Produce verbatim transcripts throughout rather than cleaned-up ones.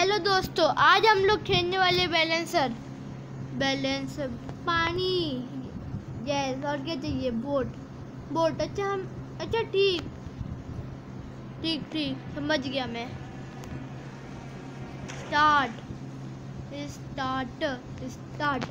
Hello दोस्तों, आज हम लोग खेलने वाले बैलेंसर बैलेंसर पानी। यस, और क्या चाहिए? बोट बोट अच्छा हम अच्छा ठीक ठीक ठीक समझ गया मैं। स्टार्ट स्टार्ट स्टार्ट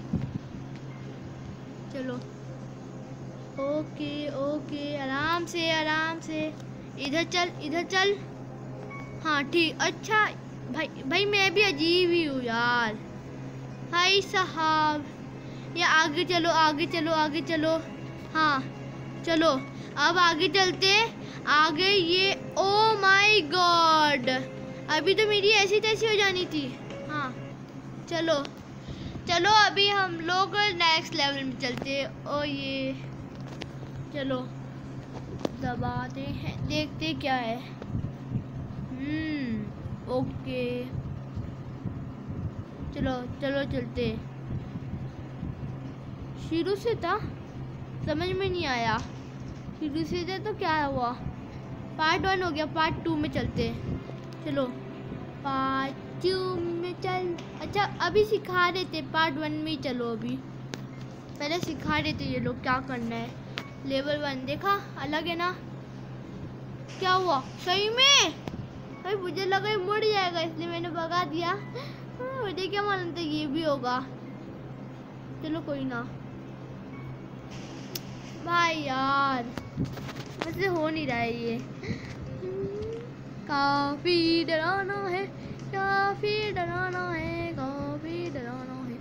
चलो। ओके ओके, आराम से आराम से। इधर चल इधर चल। हाँ ठीक, अच्छा भाई भाई मैं भी अजीब ही हूँ यार। भाई साहब, ये आगे चलो आगे चलो आगे चलो। हाँ चलो, अब आगे चलते आगे। ये ओ माय गॉड, अभी तो मेरी ऐसी तैसी हो जानी थी। हाँ चलो चलो, अभी हम लोग नेक्स्ट लेवल में चलते। ओ ये चलो दबाते हैं, देखते क्या है। हम्म ओके, चलो चलो चलते। शुरू से था, समझ में नहीं आया। शुरू से था तो क्या हुआ? पार्ट वन हो गया, पार्ट टू में चलते। चलो पार्ट टू में चल। अच्छा अभी सिखा रहे थे, पार्ट वन में ही चलो। अभी पहले सिखा रहे थे ये लोग क्या करना है। लेवल वन देखा, अलग है ना? क्या हुआ सही में? भाई मुझे लगा ये मुड़ जाएगा, इसलिए मैंने भगा दिया। मुझे क्या मालूम था ये भी होगा। चलो कोई ना भाई यार, वैसे हो नहीं रहा है ये। काफी डराना है, काफी डराना है, काफी डराना है।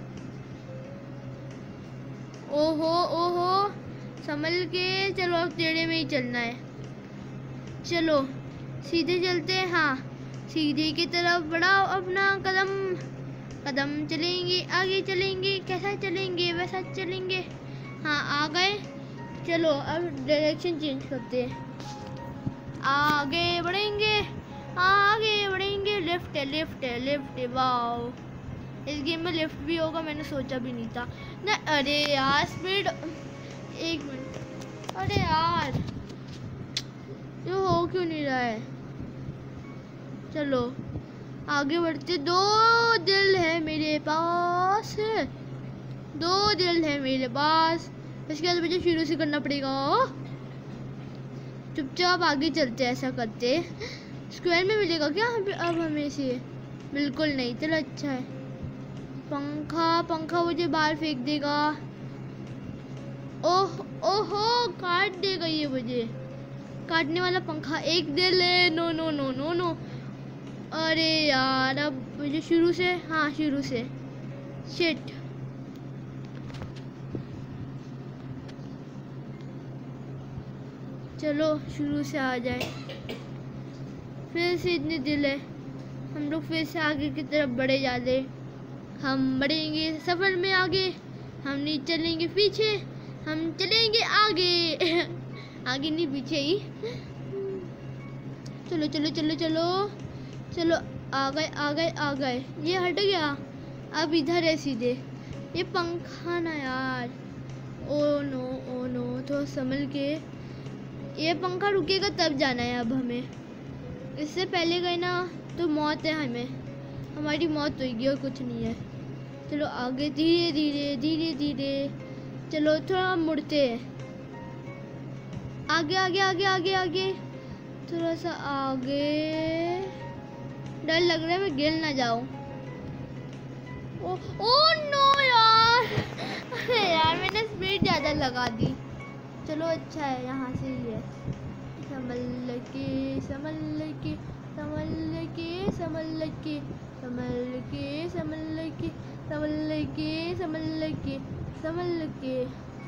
ओहो ओहो, संभल के चलो, अब टेढ़े में ही चलना है। चलो सीधे चलते हैं। हाँ सीधे की तरफ बढ़ाओ अपना कदम। कदम चलेंगे, आगे चलेंगे, कैसा चलेंगे वैसा चलेंगे। हाँ आ गए। चलो अब डायरेक्शन चेंज करते हैं। आगे बढ़ेंगे आगे बढ़ेंगे। लेफ्ट है लेफ्ट है लेफ्ट है। वाओ, इस गेम में लेफ्ट भी होगा, मैंने सोचा भी नहीं था ना। अरे यार स्पीड, एक मिनट। अरे यार ये हो क्यों नहीं रहा है? चलो आगे बढ़ते। दो दिल है मेरे पास, दो दिल है मेरे पास। इसके बाद मुझे शुरू से करना पड़ेगा। चुपचाप आगे चलते, ऐसा करते। स्क्वायर में मिलेगा क्या अब हमें से? बिल्कुल नहीं। चलो अच्छा है। पंखा पंखा मुझे बाहर फेंक देगा। ओह ओहो, काट देगा ये मुझे। काटने वाला पंखा। एक दिल है। No no no no no. अरे यार अब मुझे शुरू से। हाँ शुरू से। शिट, चलो शुरू से आ जाए। फिर से इतने दिल है। हम लोग फिर से आगे की तरफ बढ़े जाते। हम बढ़ेंगे सफर में आगे, हम नहीं चलेंगे पीछे, हम चलेंगे आगे। आगे नहीं पीछे ही। चलो चलो चलो चलो चलो, आ गए आ गए आ गए। ये हट गया, अब इधर है सीधे। ये पंखा ना यार। ओ नो ओ नो, तो संभल के। ये पंखा रुकेगा तब जाना है अब हमें। इससे पहले गए ना तो मौत है हमें, हमारी मौत होगी और कुछ नहीं है। चलो आगे धीरे धीरे धीरे धीरे। चलो थोड़ा मुड़ते हैं। आगे आगे आगे आगे आगे, थोड़ा सा आगे। डर लग रहा है मैं गिर ना जाऊं। ओ, ओ नो यार। अरे यार मैंने स्पीड ज़्यादा लगा दी। चलो अच्छा है, यहाँ से ही है। संभल के संभल के संभल के संभल के संभल के संभल के संभल के संभल के संभल के।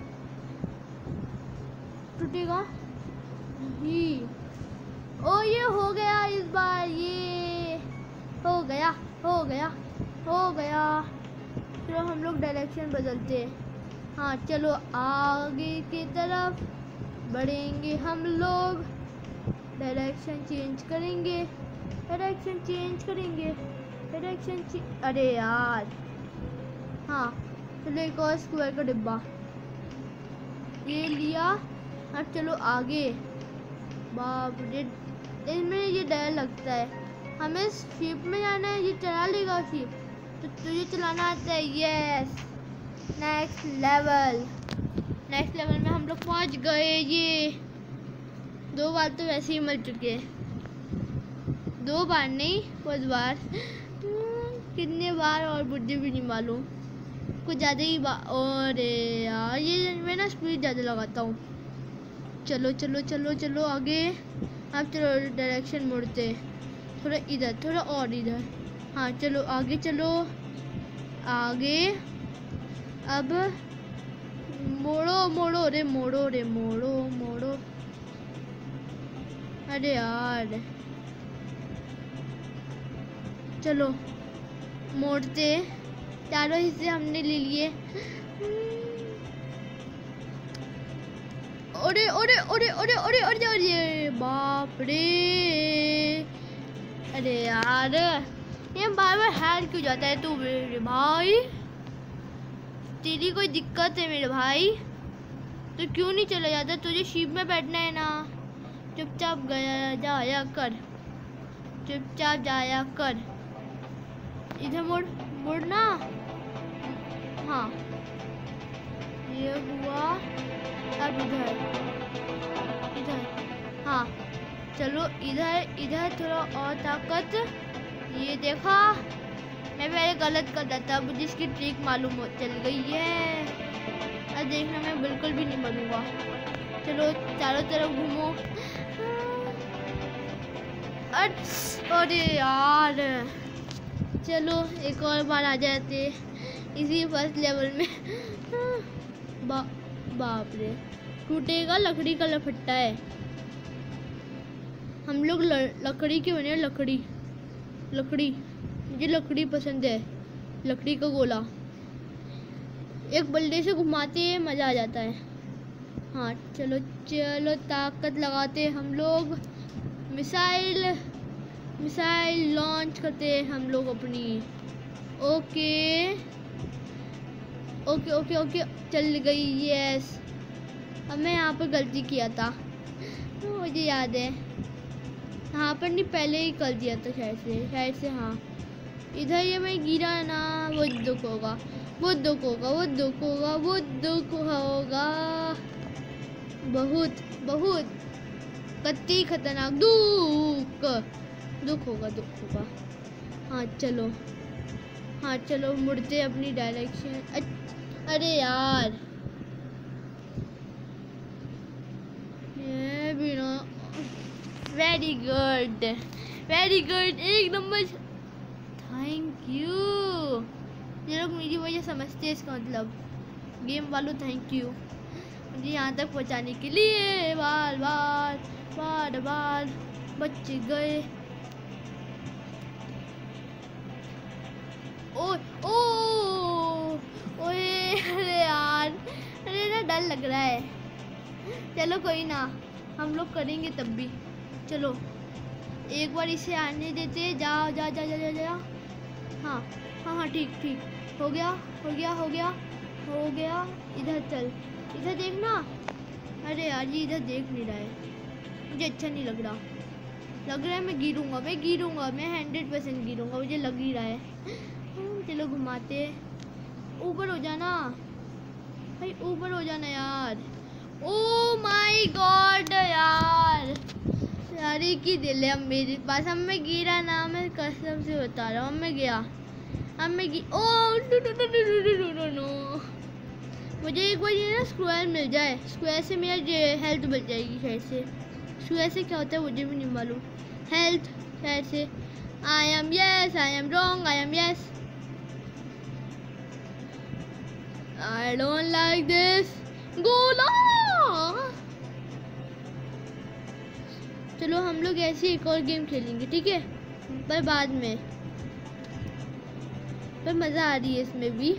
टूटेगा ही। ओ ये हो गया इस बार, ये हो गया हो गया हो गया। चलो हम लोग डायरेक्शन बदलते हैं। हाँ चलो आगे की तरफ बढ़ेंगे हम लोग। डायरेक्शन चेंज करेंगे, डायरेक्शन चेंज करेंगे, डायरेक्शन चेंज। अरे यार हाँ चलो, एक और स्क्वायर का डिब्बा ये लिया। अब चलो आगे। बाप रे, इसमें ये डर लगता है। हमें शिप में जाना है। ये चला लेगा शिप, तो तुझे चलाना आता है। Yes, next level. Next level में हम लोग पहुंच गए। ये दो बार तो वैसे ही मर चुके, दो बार नहीं बहुत बार, कितने बार और मुझे भी नहीं मालूम, कुछ ज़्यादा ही बार। और यार ये मैं ना स्पीड ज़्यादा लगाता हूँ। चलो चलो चलो चलो आगे। अब चलो डायरेक्शन मुड़ते, थोड़ा इधर थोड़ा और इधर। हाँ चलो आगे चलो आगे। अब मोड़ो मोड़ो रे मोड़ो रे मोड़ो मोड़ो। अरे यार चलो मोड़ते। चारों हिस्से हमने ले लिए। अरे अरे अरे अरे अरे अरे अरे बाप रे। अरे यार ये बार बार हार क्यों जाता है तू मेरे भाई? तेरी कोई दिक्कत है मेरे भाई? तो क्यों नहीं चला जाता? तुझे शिप में बैठना है ना। चुपचाप गया जाया कर, चुपचाप जाया कर। इधर मुड़ मुड़ना। हाँ ये हुआ। अब इधर इधर। हाँ चलो इधर इधर थोड़ा और ताकत। ये देखा, मैं पहले गलत कर रहा था, मुझे इसकी ट्रिक मालूम हो चल गई है। अब देखना मैं बिल्कुल भी नहीं बनूंगा। चलो चारों तरफ घूमो। अरे यार चलो एक और बार आ जाते इसी फर्स्ट लेवल में। बा, बाप रे, टूटेगा लकड़ी का लफट्टा है। हम लोग लकड़ी के बने। लकड़ी लकड़ी मुझे लकड़ी पसंद है, लकड़ी का गोला। एक बल्ले से घुमाते हैं, मज़ा आ जाता है। हाँ चलो चलो ताकत लगाते हम लोग। मिसाइल मिसाइल लॉन्च करते हैं हम लोग अपनी। ओके ओके ओके ओके चल गई। यस, अब मैं यहाँ पर गलती किया था, तो मुझे याद है। यहाँ पर नहीं, पहले ही कर दिया था शायद से शायद से हाँ इधर ये मैं गिरा ना। वो दुख होगा, वो दुख होगा, वो दुख होगा, वो दुख होगा। बहुत बहुत कत्ती खतरनाक दुख दुख होगा दुख होगा। हाँ चलो हाँ चलो मुड़ते अपनी डायरेक्शन। अरे यार ये बिना। वेरी गुड वेरी गुड, एक नंबर। Thank you. ये लोग मेरी वजह समझते हैं, इसका मतलब गेम वालों थैंक यू मुझे यहाँ तक पहुँचाने के लिए। बार बार बार बार बच गए। ओ ओ ओए अरे यार, अरे ना डर लग रहा है। चलो कोई ना, हम लोग करेंगे तब भी। चलो एक बार इसे आने देते। जाओ जा जा जा जा जा। हाँ हाँ हाँ ठीक ठीक हो गया हो गया हो गया हो गया। इधर चल, इधर देखना। अरे यार ये इधर देख नहीं रहा है, मुझे अच्छा नहीं लग रहा। लग रहा है मैं गिरूंगा मैं गिरूंगा मैं हंड्रेड परसेंट गिरूंगा, मुझे लग ही रहा है। चलो घुमाते। ऊपर हो जाना भाई, ऊपर हो जाना यार। ओ माय गॉड यार, सारी की दिल है अब मेरे पास। अब मैं गिरा ना, मैं कसम से बता रहा हूँ, मैं गया। अब मैं गी ओ no no no no no no no. मुझे एक बार ये ना स्क्वायर मिल जाए, स्क्वायर से मेरा हेल्थ बढ़ जाएगी शायद से। स्क्वायर से क्या होता है मुझे भी नहीं मालूम। हेल्थ शायद से। I am yes I am wrong I am yes. I don't like this गोला। चलो हम लोग ऐसे एक और गेम खेलेंगे ठीक है, पर बाद में। पर मज़ा आ रही है इसमें भी।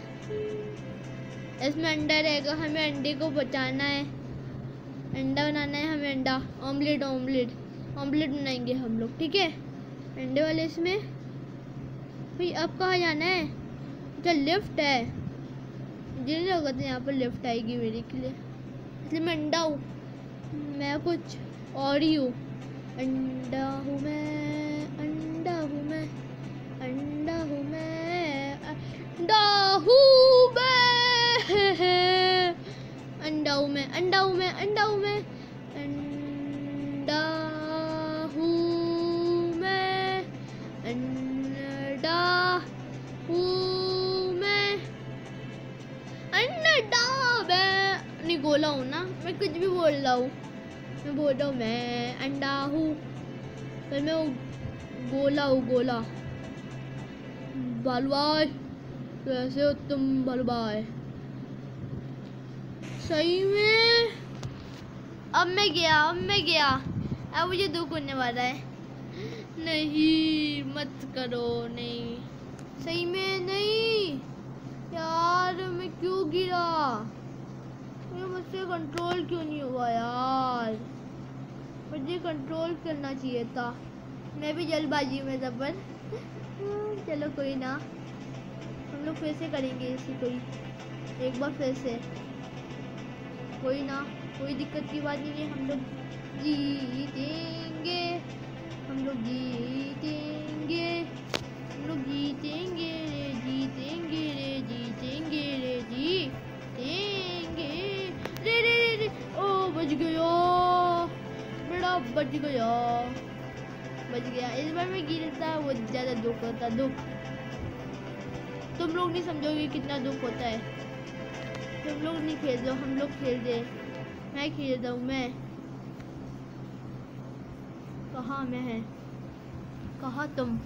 इसमें अंडा रहेगा, हमें अंडे को बचाना है। अंडा बनाना है हमें, अंडा ऑमलेट ऑमलेट ऑमलेट बनाएंगे हम लोग ठीक है। अंडे वाले इसमें भाई। अब कहाँ जाना है? अच्छा लिफ्ट है, मुझे नहीं लगा था यहाँ पर लिफ्ट आएगी मेरे के लिए। इसलिए मैं अंडा हूँ, मैं कुछ और ही हूँ। अंडा हूँ मैं अंडा मैं, अंडा हूँ मैं, अंडा हूँ मैं, अंडा हूँ मैं, अंडा हूँ मैं, अंडा मैं नहीं गोला हूँ ना, मैं कुछ भी बोल रहा हूँ, मैं बोल रहा हूँ मैं अंडा हूँ, पर मैं गोला हूँ, गोला। बालू भाई कैसे हो तुम बालू भाई? सही में अब मैं गया, अब मैं गया, अब मुझे दुख होने वाला है। नहीं मत करो, नहीं सही में नहीं यार, मैं क्यों गिरा? ये मुझसे कंट्रोल क्यों नहीं हुआ यार? मुझे कंट्रोल करना चाहिए था, मैं भी जल्दबाजी में था। पर चलो कोई ना, हम लोग फिर से करेंगे इसी, कोई एक बार फिर से, कोई ना, कोई दिक्कत की बात नहीं है। हम लोग जीतेंगे, हम लोग जीतेंगे, हम लोग जीतेंगे रे, जीतेंगे रे, जीतेंगे रे, जीतेंगे रे रे रे रे। ओ बच गया, बड़ा बच गया, बच गया। इस बार मैं गिरता वो ज़्यादा दुख होता, दुख तुम लोग नहीं समझोगे कितना दुख होता है। तुम लोग नहीं खेल रहे, हम लोग खेल रहे, मैं खेल रहा हूँ। मैं कहाँ मैं है, कहाँ तुम,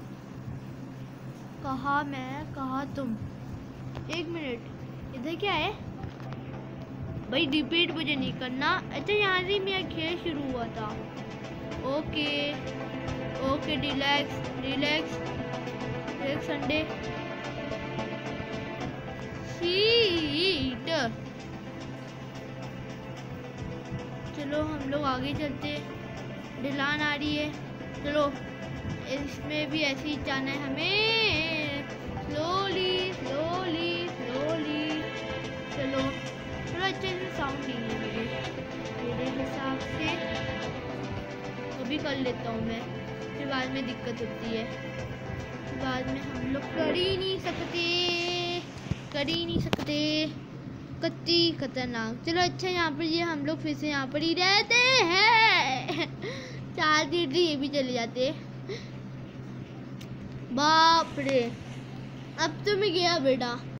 कहाँ मैं, कहाँ तुम? एक मिनट, इधर क्या है भाई? रिपीट मुझे नहीं करना। अच्छा यहाँ से मेरा खेल शुरू हुआ था। Okay okay, relax relax relax Sunday. Sheet, चलो हम लोग आगे चलते, ढलान आ रही है। चलो इसमें भी ऐसे ही जाना है हमें, स्लोली स्लोली स्लोली। चलो थोड़ा अच्छे से साउंड नहीं है मेरे मेरे हिसाब से, अभी कर लेता हूँ मैं, फिर बाद में दिक्कत होती है, फिर बाद में हम लोग कर ही नहीं सकते, कर ही नहीं सकते, कत्ती खतरनाक। चलो अच्छा यहाँ पर ये हम लोग फिर से यहाँ पर ही रहते हैं। चार दिन ये भी चले जाते, बाप रे। अब तो मैं गया बेटा।